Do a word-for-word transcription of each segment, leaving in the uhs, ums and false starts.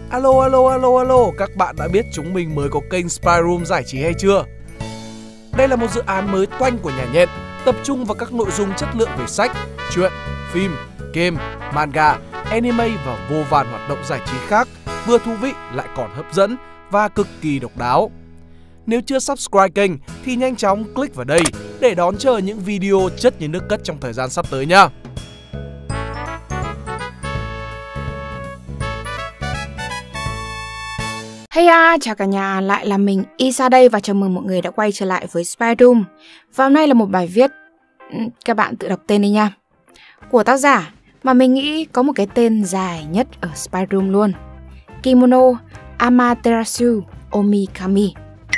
Alo alo alo alo, các bạn đã biết chúng mình mới có kênh Spy Room giải trí hay chưa? Đây là một dự án mới toanh của nhà nhện, tập trung vào các nội dung chất lượng về sách, truyện, phim, game, manga, anime và vô vàn hoạt động giải trí khác, vừa thú vị lại còn hấp dẫn và cực kỳ độc đáo. Nếu chưa subscribe kênh thì nhanh chóng click vào đây để đón chờ những video chất như nước cất trong thời gian sắp tới nha. Hey à, chào cả nhà, lại là mình Isa đây và chào mừng mọi người đã quay trở lại với Spy Room. Và hôm nay là một bài viết, các bạn tự đọc tên đi nha, của tác giả mà mình nghĩ có một cái tên dài nhất ở Spy Room luôn: Kimono Amaterasu Omikami.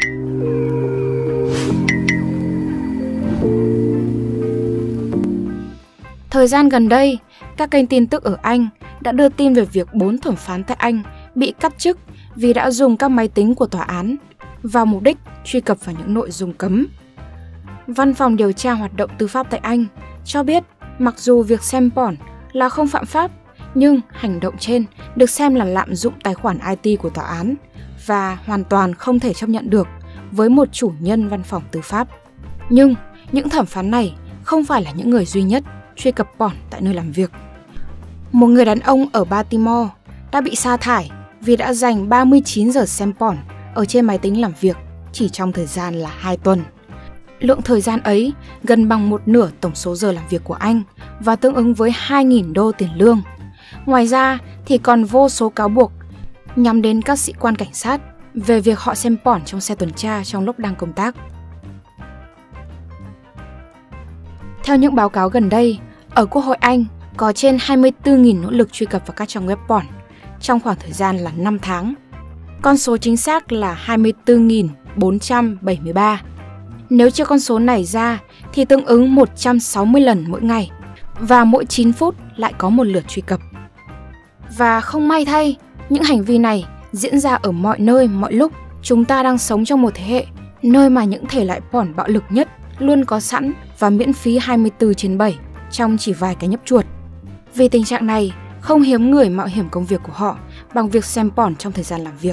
Thời gian gần đây, các kênh tin tức ở Anh đã đưa tin về việc bốn thẩm phán tại Anh bị cắt chức vì đã dùng các máy tính của tòa án vào mục đích truy cập vào những nội dung cấm. Văn phòng điều tra hoạt động tư pháp tại Anh cho biết mặc dù việc xem porn là không phạm pháp, nhưng hành động trên được xem là lạm dụng tài khoản i tê của tòa án và hoàn toàn không thể chấp nhận được với một chủ nhân văn phòng tư pháp. Nhưng những thẩm phán này không phải là những người duy nhất truy cập porn tại nơi làm việc. Một người đàn ông ở Baltimore đã bị sa thải vì đã dành ba mươi chín giờ xem porn ở trên máy tính làm việc chỉ trong thời gian là hai tuần. Lượng thời gian ấy gần bằng một nửa tổng số giờ làm việc của anh và tương ứng với hai nghìn đô tiền lương. Ngoài ra thì còn vô số cáo buộc nhắm đến các sĩ quan cảnh sát về việc họ xem porn trong xe tuần tra trong lúc đang công tác. Theo những báo cáo gần đây, ở Quốc hội Anh có trên hai mươi tư nghìn nỗ lực truy cập vào các trang web porn trong khoảng thời gian là năm tháng. Con số chính xác là hai mươi tư nghìn bốn trăm bảy mươi ba. Nếu chia con số này ra thì tương ứng một trăm sáu mươi lần mỗi ngày và mỗi chín phút lại có một lượt truy cập. Và không may thay, những hành vi này diễn ra ở mọi nơi, mọi lúc. Chúng ta đang sống trong một thế hệ nơi mà những thể loại porn bạo lực nhất luôn có sẵn và miễn phí hai mươi tư trên bảy trong chỉ vài cái nhấp chuột. Vì tình trạng này, không hiếm người mạo hiểm công việc của họ bằng việc xem porn trong thời gian làm việc.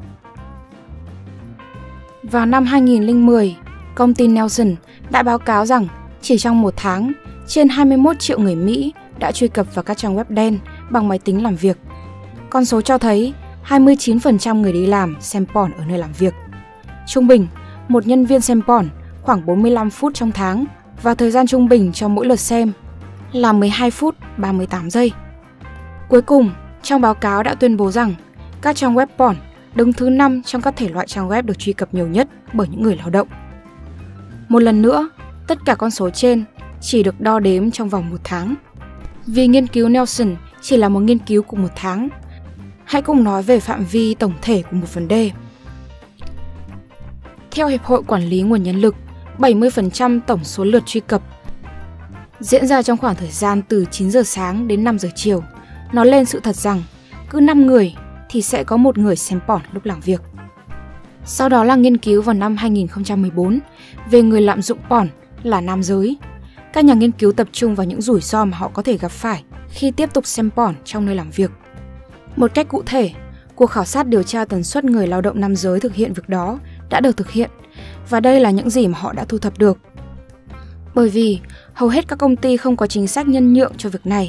Vào năm hai nghìn không trăm mười, công ty Nielsen đã báo cáo rằng chỉ trong một tháng, trên hai mươi mốt triệu người Mỹ đã truy cập vào các trang web đen bằng máy tính làm việc. Con số cho thấy hai mươi chín phần trăm người đi làm xem porn ở nơi làm việc. Trung bình, một nhân viên xem porn khoảng bốn mươi lăm phút trong tháng và thời gian trung bình cho mỗi lượt xem là mười hai phút ba mươi tám giây. Cuối cùng, trong báo cáo đã tuyên bố rằng các trang web porn đứng thứ năm trong các thể loại trang web được truy cập nhiều nhất bởi những người lao động. Một lần nữa, tất cả con số trên chỉ được đo đếm trong vòng một tháng. Vì nghiên cứu Nielsen chỉ là một nghiên cứu của một tháng, hãy cùng nói về phạm vi tổng thể của một vấn đề. Theo Hiệp hội Quản lý Nguồn Nhân lực, bảy mươi phần trăm tổng số lượt truy cập diễn ra trong khoảng thời gian từ chín giờ sáng đến năm giờ chiều. Nói lên sự thật rằng cứ năm người thì sẽ có một người xem porn lúc làm việc. Sau đó là nghiên cứu vào năm hai nghìn không trăm mười bốn về người lạm dụng porn là nam giới. Các nhà nghiên cứu tập trung vào những rủi ro mà họ có thể gặp phải khi tiếp tục xem porn trong nơi làm việc. Một cách cụ thể, cuộc khảo sát điều tra tần suất người lao động nam giới thực hiện việc đó đã được thực hiện, và đây là những gì mà họ đã thu thập được. Bởi vì hầu hết các công ty không có chính sách nhân nhượng cho việc này.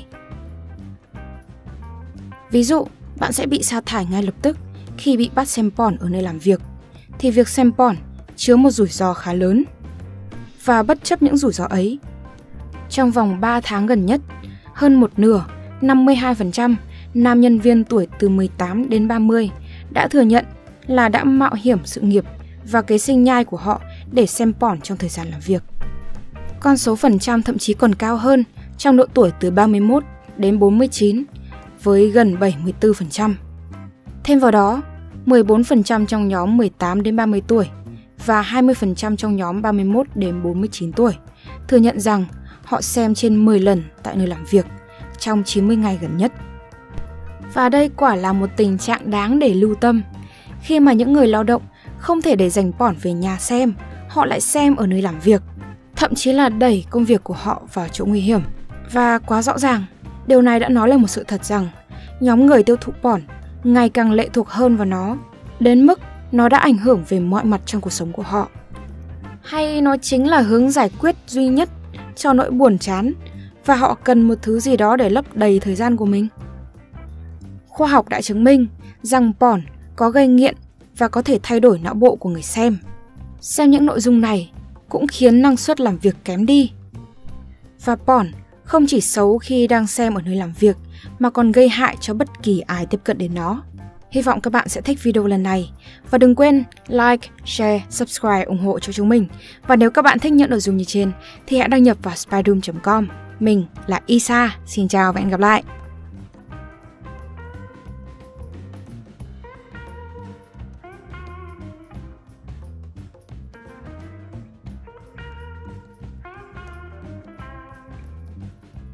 Ví dụ, bạn sẽ bị sa thải ngay lập tức khi bị bắt xem porn ở nơi làm việc, thì việc xem porn chứa một rủi ro khá lớn. Và bất chấp những rủi ro ấy, trong vòng ba tháng gần nhất, hơn một nửa, năm mươi hai phần trăm nam nhân viên tuổi từ mười tám đến ba mươi đã thừa nhận là đã mạo hiểm sự nghiệp và kế sinh nhai của họ để xem porn trong thời gian làm việc. Con số phần trăm thậm chí còn cao hơn trong độ tuổi từ ba mươi mốt đến bốn mươi chín, với gần bảy mươi tư phần trăm. Thêm vào đó, mười bốn phần trăm trong nhóm mười tám đến ba mươi tuổi và hai mươi phần trăm trong nhóm ba mươi mốt đến bốn mươi chín tuổi thừa nhận rằng họ xem trên mười lần tại nơi làm việc trong chín mươi ngày gần nhất. Và đây quả là một tình trạng đáng để lưu tâm, khi mà những người lao động không thể để dành porn về nhà xem, họ lại xem ở nơi làm việc, thậm chí là đẩy công việc của họ vào chỗ nguy hiểm. Và quá rõ ràng, điều này đã nói lên một sự thật rằng nhóm người tiêu thụ porn ngày càng lệ thuộc hơn vào nó, đến mức nó đã ảnh hưởng về mọi mặt trong cuộc sống của họ. Hay nó chính là hướng giải quyết duy nhất cho nỗi buồn chán và họ cần một thứ gì đó để lấp đầy thời gian của mình? Khoa học đã chứng minh rằng porn có gây nghiện và có thể thay đổi não bộ của người xem. Xem những nội dung này cũng khiến năng suất làm việc kém đi. Và porn không chỉ xấu khi đang xem ở nơi làm việc mà còn gây hại cho bất kỳ ai tiếp cận đến nó. Hy vọng các bạn sẽ thích video lần này. Và đừng quên like, share, subscribe ủng hộ cho chúng mình. Và nếu các bạn thích những nội dung như trên thì hãy đăng nhập vào spyroom chấm com. Mình là Isa, xin chào và hẹn gặp lại.